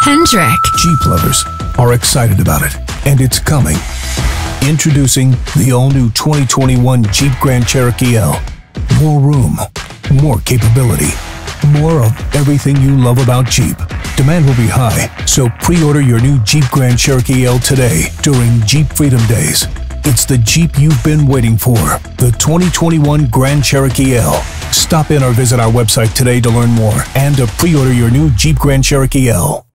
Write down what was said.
Hendrick. Jeep lovers are excited about it, and it's coming. Introducing the all-new 2021 Jeep Grand Cherokee L. More room, more capability, more of everything you love about Jeep. Demand will be high, so pre-order your new Jeep Grand Cherokee L today during Jeep Freedom Days. It's the Jeep you've been waiting for, the 2021 Grand Cherokee L. Stop in or visit our website today to learn more and to pre-order your new Jeep Grand Cherokee L.